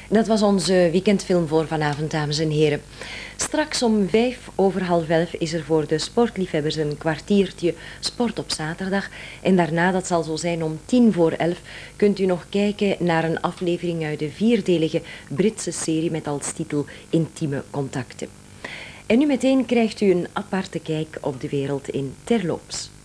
Dat was onze weekendfilm voor vanavond, dames en heren. Straks om 11:05 is er voor de sportliefhebbers een kwartiertje sport op zaterdag. En daarna, dat zal zo zijn om 10:50, kunt u nog kijken naar een aflevering uit de 4-delige Britse serie met als titel Intieme Contacten. En nu meteen krijgt u een aparte kijk op de wereld in terloops.